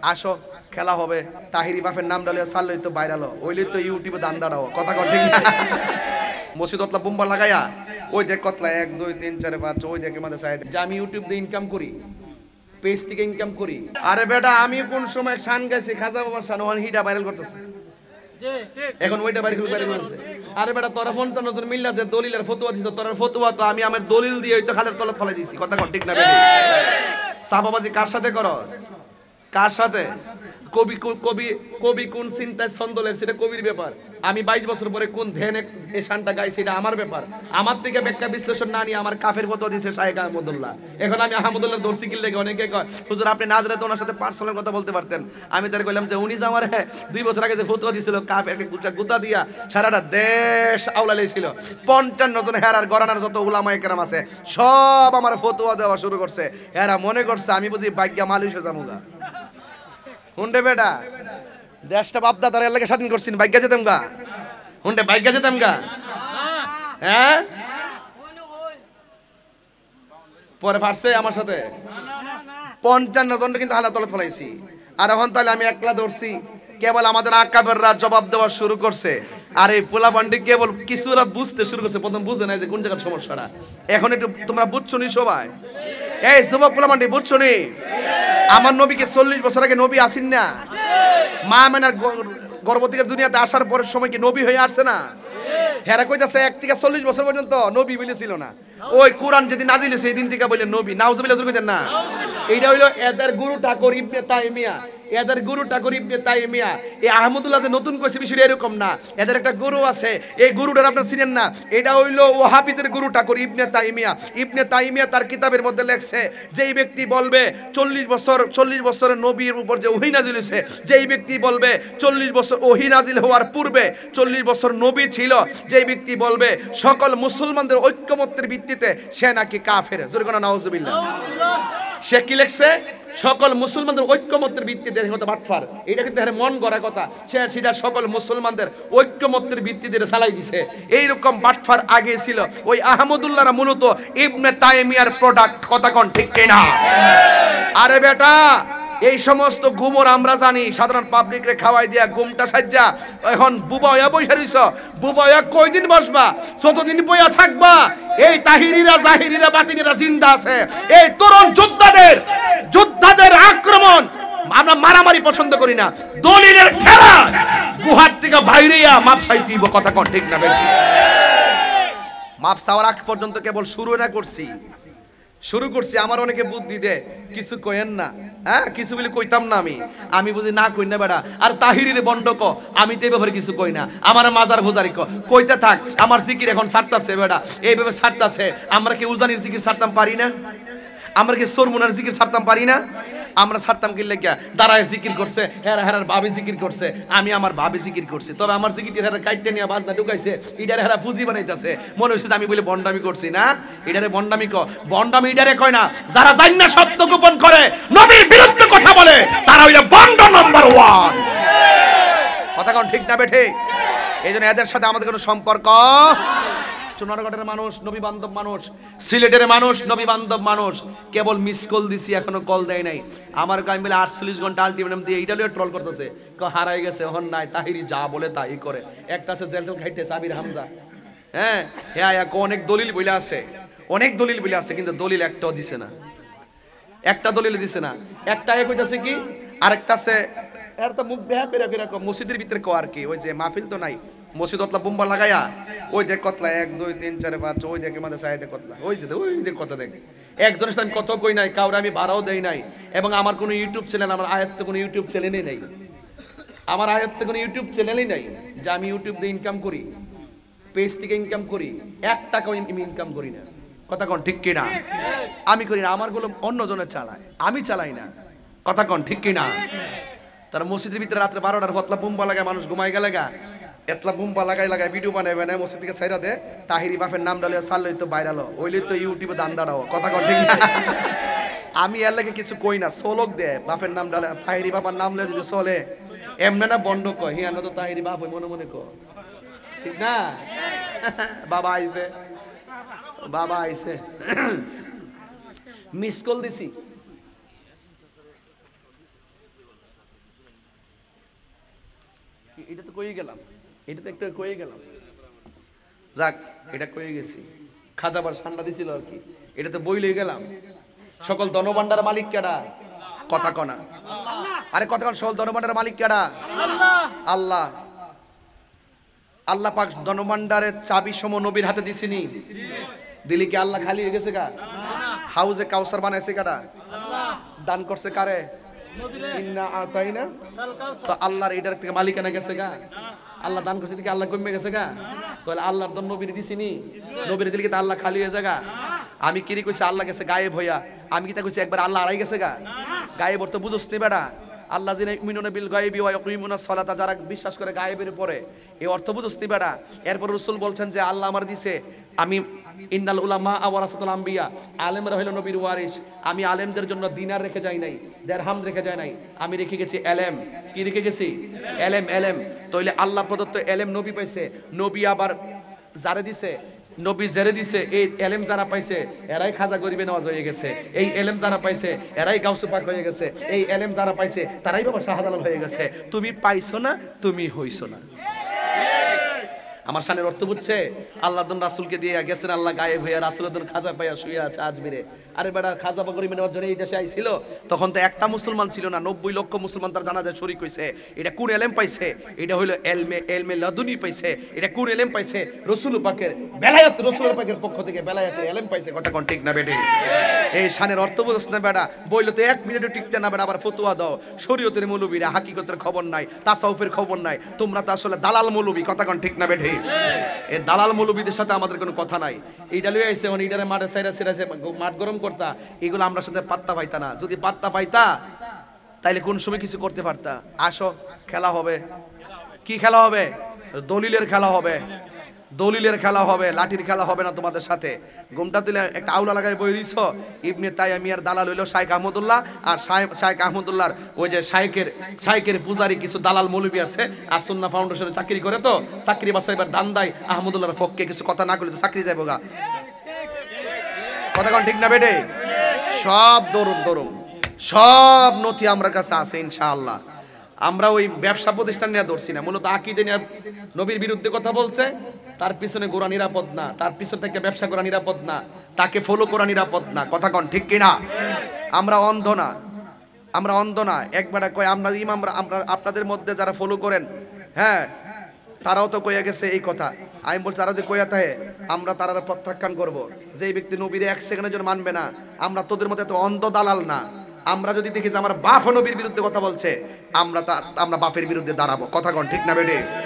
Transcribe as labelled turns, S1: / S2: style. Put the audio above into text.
S1: আসো খেলা হবে, তাহিরি বাপের নাম ডালিয়া ছাড়লেই তো ভাইরাল, ওইলেই তো ইউটিউবে দান দাঁড়াও, কথা কন ঠিক না? মসজিদ অতলা বুম্বা লাগাইয়া ওই দেখ কতলা 1 2 3 4 5 ওই দেখে মাঝে চাই যে আমি ইউটিউব দিয়ে ইনকাম করি, পেজ থেকে ইনকাম করি। আরে বেটা আমি কোন সময় শান গাইছি, খাজা বাবার শান, ওখানে হিটা ভাইরাল করতেছে, এখন ওইটা ভাইরাল করছে। আরে বেটা তোরা 55 জন মিল্লা যে দলিলের ফতোয়া দিছ, তোর ফতোয়া তো আমি আমার দলিল দিয়ে ওই তো খালের তলাত ফেলে দিছি, কথা কন ঠিক না বেটা? সাহাবাবাজি কার সাথে করস, কার সাথে? কবি কবি কবি কোন চিন্তায় ছন্দ লেখ সেটা কবির ব্যাপার, আমি 22 বছর পরে কোন ধ্যানে এই শানটা গাইছি এটা আমার ব্যাপার। আমার থেকে ব্যাখ্যা বিশ্লেষণ না নিয়ে আমার কাফের ফতোয়া দিয়েছে শায়েখ আহমদুল্লাহ। এখন আমি আহমদুল্লাহর দর্শি কিল লেগে অনেকে কয় হুজুর আপনি না জানলে তো ওনার সাথে পার্সোনাল কথা বলতে পারতেন। আমি তার কইলাম যে উনি যে আমার 2 বছর আগে যে ফতোয়া দিয়েছিল কাফের গুতা দিয়া সারাটা দেশ আওলা লেছিল, 55 জন হেরার গরানার যত উলামায়ে কেরাম আছে সব আমার ফতোয়া দেওয়া শুরু করছে। এরা মনে করছে আমি বুঝি ভাগ্যা মালিশে যামুগা। হুন্ডে বেটা দেশটা বাপ দাদার এলাকা স্বাধীন করছিস, ভাগ্যা যেতাম গা, হুন্ডে ভাগ্যা যেতাম গা। হ্যাঁ পরে ফারছে আমার সাথে 55 জনকে কিন্তু হালা তলত ফলাইছি। আর এখন তাহলে আমি একলা ধরছি, কেবল আমাদের আকাবেররা জবাব দেওয়া শুরু করছে। আর এই পোলা পান্ডি কেবল কিছুরা বুঝতে শুরু করছে, প্রথম বুঝে নাই যে কোন জায়গার সমস্যাটা। এখন একটু তোমরা বুঝছো নি সবাই? এই যুবক পোলা পান্ডি বুঝছো নি? আমার নবীকে 40 বছর আগে নবী আসেন না? মা মেনার গর্ভ থেকে দুনিয়াতে আসার পরের সময় কি নবী হয়ে আসছে না? হেরা কইতাছে 1 থেকে 40 বছর পর্যন্ত নবী বলেছিল না। ওই কোরআন যেদিন নাজিল হইছে সেই দিন থেকে বলে নবী। নাউজুবিল্লাহ জোরে কইতেন না? এইটা হইলো এদের গুরু ঠাকুর ইবনে তাইমিয়া, এদের গুরু ঠাকুর ইবনে তাইমিয়া। এই আহমদুল্লাহ যে নতুন কইছে বিষয়টা এরকম না, এদের একটা গুরু আছে, এই গুরুটার আপনারা চিনেন না। এটা হইলো ওয়াহাবিদের গুরু ঠাকুর ইবনে তাইমিয়া। ইবনে তাইমিয়া তার কিতাবের মধ্যে লেখছে যেই ব্যক্তি বলবে 40 বছরের নবীর উপর যে ওহী নাজিল হইছে, যেই ব্যক্তি বলবে 40 বছর ওহী নাজিল হওয়ার পূর্বে 40 বছর নবী ছিল, যেই ব্যক্তি বলবে সকল মুসলমানদের ঐক্যমত্যের ভিত্তিতে সে নাকি কাফের। জোরে কোন নাউজুবিল্লাহ। সে কি লেখছে? সকল মুসলমানদের ঐক্যমত্যের ভিত্তিতে হতে বাটফার। এটা কিন্তু মন গড়া কথা, সে সেটা সকল মুসলমানদের ঐক্যমত্যের ভিত্তিতে চালাই দিছে। এইরকম বাটফার আগে ছিল ওই আহমদুল্লাহরা মূলত ইবনে তাইমিয়ার প্রোডাক্ট, কথা কোন ঠিক কিনা? আরে বেটা এই সমস্ত গুমর আমরা জানি, সাধারণ পাবলিক রে খাওয়াই দিয়া গুমটা সাজ্জা এখন বুবা হইয়া বইসা রইছ। বুবা হইয়া কয়দিন বসবা? যতদিন বইয়া থাকবা এই তাহিরিরা জাহিরিরা বাতিনিরা জিন্দা আছে। এই তরুণ যোদ্ধাদের আক্রমণ আমরা মারামারি পছন্দ করি না, দলিলের ঠেলা গুহার থেকে বাইরেয়া মাপ চাইতেইব, কথা কন ঠিক না? মাপ চাওয়ার আগ পর্যন্ত কেবল শুরু করছি। আমার অনেকে বুদ্ধি দে কিছু কইেন না, হ্যাঁ কিছু বলে কইতাম না, আমি বুঝি না কই না বেড়া। আর তাহিরিরে বন্ড ক, আমি তো এই ব্যাপারে কিছু কই না। আমার মাজার ভোজারি কইতে থাক, আমার জিকির এখন ছাড়তাছে বেড়া, এইভাবে ছাড়তাছে। আমরা কি উজানির জিকির ছাড়তাম পারি না? আমরা কি সরমুনার জিকির ছাড়তাম পারি না? আমরা ছাড়তাম কি লেগে? দাঁড়ায় জিকির করছে, হেরার ভাবি জিকির করছে, আমি আমার ভাবি জিকির করছি। তবে আমার জিকির হেরা কাইটে নিয়ে বাজনা ঢুকাইছে, এটারে হেরা পুঁজি বানাইতেছে, মনে হচ্ছে আমি বলে বন্ডামি করছি। না, এটারে বন্ডামি বন্ডামি এটারে কয় না যারা জানি না সত্য গোপন করে নবীর বিরুদ্ধে কথা বলে, তারা হইলো বন্ড নাম্বার 1। কথা কোন ঠিক না বেঠে? এই জন্য এদের সাথে আমাদের কোনো সম্পর্ক। চুনারগড়ের মানুষ নবী বান্ধব মানুষ, সিলেটের মানুষ নবী বান্ধব মানুষ, কেবল মিস কল দিছি এখনো কল দেয় নাই। আমার আমি বলে 48 ঘন্টা আলটিমেটাম দিয়ে এইটা লিয়ে ট্রল করতেছে, হারাই গেছে হন নাই, তাহিরি যা বলে তাই করে। একটা আছে জেলটেল খাইতে সাবির হামজা, হ্যাঁ অনেক দলিল বলে আছে, কিন্তু দলিল একটাও দিছে না, একটা দলিল দিছে না। একটা কইতাছে কি, আরেকটা আছে এর তো মুখ বেহা করে মসজিদের ভিতরে কো আর কি, ওই যে মাহফিল তো নাই, মসজিদ অতলা বুম্বা লাগাইয়া ওই দেখ কতলা 1 2 3 4 5 ওই দেখে মাঝে চাই দেখ কতলা, ওই দেখ কথা দেখ। একজনের সাথে আমি কত কই নাই, কাউরে আমি ভাড়াও দেই নাই। এবং আমার কোনো ইউটিউব চ্যানেল, আমার আয়ত্তে কোনো ইউটিউব চ্যানেলই নাই, আমার আয়ত্তে কোনো ইউটিউব চ্যানেলই নাই যে আমি ইউটিউব দিয়ে ইনকাম করি, পেজ থেকে ইনকাম করি। 1 টাকাও ইনকাম করি না, কথা কন ঠিক কিনা? আমি করি না, আমার গুলো অন্যজনের চালায়, আমি চালাই না, কথা কন ঠিক কিনা? তারা মসজিদের ভিতরে রাত্রে 12টার পতলা বুম্বা লাগায়, মানুষ ঘুমাই গেলে এতলা বুম্বা লাগাই ভিডিও বানাই মসজিদ থেকে ছাইরা দে, তাহিরি বাপের নাম ডালিয়া ছাড়লেই তো ভাইরাল, ওইলেই তো ইউটিউবে দান দাঁড়াও, কথা কন ঠিক না? আমি এর লাগে কিছু কই না, সোলক দে বাপের নাম ডালে, তাহিরি বাবার নাম লে যদি চলে এমনে না বন্ধ কয় হিয়ানো তো তাহিরি বাপ হই মনে মনে কয়, ঠিক না? বাবা আইছে মিস কল দিছি, এটা তো কয়ে গেলাম, এটা তো একটু কয়ে গেলাম, যাক এটা কয়ে গেছি। খাজাবার ঠান্ডা দিছিল আর কি, এটা তো বই লয়ে গেলাম। সকল ধনভাণ্ডার মালিক কেডা? কথা কনা, আরে কথা কন, সকল ধনভাণ্ডার মালিক কেডা? আল্লাহ। আল্লাহ পাক ধনভাণ্ডারের চাবি সম নবীর হাতে দিছিনি? দিলি কি আল্লাহ খালি হয়ে গেছে গা? হাউজে কাউসার বানাইছে কারা? দান করছে কারে? ইন্না আতাইনা। তো আল্লাহর এটার থেকে মালিকানা গেছে গা? আল্লাহ দান করছে থেকে আল্লাহ কমে গেছে গা? তাহলে আল্লাহর দন নবীর দিছিনি? নবীর দিলে কি তা আল্লাহ খালি হয়ে যাগা? আমি কিরি কইছি আল্লাহ গেছে গায়েব হইয়া, আমি কি তা কইছি একবার আল্লাহ হারাই গেছে গা? গায়েব অর্থ বুঝছ নি বেটা? আল্লাহ যিনি ইউমিনুনা বিল গায়বি ওয়া ইয়াকুমুনাস সালাতা, যারা বিশ্বাস করে গায়েবের উপরে, এই অর্থ বুঝছ নি বেটা? এরপর রাসূল বলছেন যে আল্লাহ আমার দিছে, আমি ইন্নাল উলামা ওয়ারাসাতুল আম্বিয়া, আলেমরা হলো নবীর ওয়ারিস। আমি আলেমদের জন্য দিনার রেখে যাই নাই, দিরহাম রেখে যাই নাই, আমি রেখে গেছি এলেম। কি রেখে গেছি? এলেম। এলেম তাইলে আল্লাহ প্রদত্ত এলেম নবী পাইছে, নবী আবার যারে দিছে, নবী যারে দিছে, এই এলেম যারা পাইছে এরাই খাজা গরিবে নওয়াজ হয়ে গেছে। এই এলেম যারা পাইছে এরাই গাউসে পাক হয়ে গেছে। এই এলেম যারা পাইছে তারাই বাবা শাহজালাল হয়ে গেছে। তুমি পাইছো না, তুমি হইছো না। আমার শানের অর্থ বুঝছে? আল্লাহ রাসূলকে দিয়ে গেছেন, আল্লাহ গায়েব হইয়া রাসূলের খাজা পাইয়া শুয়ে আছে আজমিরে। আরে বেটা খাজা গরিবে নেওয়ার জন্য এই দেশে আইছিল, তখন তো একটা মুসলমান ছিল না, 90 লক্ষ মুসলমান তার জানাজায় শরীক হইছে। এটা কোন এলেম পাইছে? এটা হইলো এলমে লাদুনি পাইছে। এটা কোন এলেম পাইছে? রাসূল পাকের বেলায়েত, রাসূল পাকের পক্ষ থেকে বেলায়েতের এলেম পাইছে। কথা কোন ঠিক না বেটি? এই শানের অর্থ বুঝছ না বেটা? বইলো তো 1 মিনিটও টিকতে না বেটা, আবার ফতোয়া দাও। শরীয়তের মৌলবীরা হাকিকতের খবর নাই, তাসাউফের খবর নাই, তোমরা তো আসলে দালাল মৌলবী। কথা কোন ঠিক না বেটি? এই দালাল মৌলবীদের সাথে আমাদের কোনো কথা নাই। এইটা লই আইছে মানে এইটারে মাঠে সাইরা সিরাছে মাঠ গরম করতা, এগুলো আমরা সাথে পাত্তা পাইতা না। যদি পাত্তা পাইতা তাইলে কোন সময় কিছু করতে পারতা। আসো খেলা হবে। কি খেলা হবে? দলিলের খেলা হবে। দলিলের খেলা হবে, লাঠির খেলা হবে না তোমাদের সাথে। ঘুমটা দিলে একটা আউলা লাগাই বই দিছ, ইবনে তাইমিয়ার দালাল হইল শাইখ আহমদুল্লাহ। আর শাইখ আহমদুল্লাহর ওই যে শাইখের পূজারি কিছু দালাল মৌলবী আছে, আর সুন্নাহ ফাউন্ডেশনে চাকরি করে, তো চাকরি বাছাইবার দান দেয় আহমদুল্লাহর পক্ষে। কিছু কথা না করলে তো চাকরি যাইব গা। কথা কোন ঠিক না বেটে? সব দরুম সব নথি আমার কাছে আছে ইনশাআল্লাহ। আমরা ওই ব্যবসা প্রতিষ্ঠান নিয়ে ধরছি না, মূলত আকীদা নিয়ে। নবীর বিরুদ্ধে কথা বলছে, তার পিছনে গোরা নিরাপদ না, তার পিছন থেকে ব্যবসা করা নিরাপদ না, তাকে ফলো করা নিরাপদ না। কথা কোন ঠিক কিনা? আমরা অন্ধ না, আমরা অন্ধ না। একবার কয় আমরা ইমামরা, আমরা আপনাদের মধ্যে যারা ফলো করেন, হ্যাঁ তারাও তো কইয়া গেছে এই কথা। আমি বলছি তারা যদি কইয়া থাকে, আমরা তারা প্রত্যাখ্যান করব। যে ব্যক্তি নবীরে 1 সেকেন্ডের জন্য মানবে না, আমরা তোদের মধ্যে এত অন্ধ দালাল না। আমরা যদি দেখি যে আমার বাপ নবীর বিরুদ্ধে কথা বলছে, আমরা বাপের বিরুদ্ধে দাঁড়াবো। কথা কোন ঠিক না বেটে?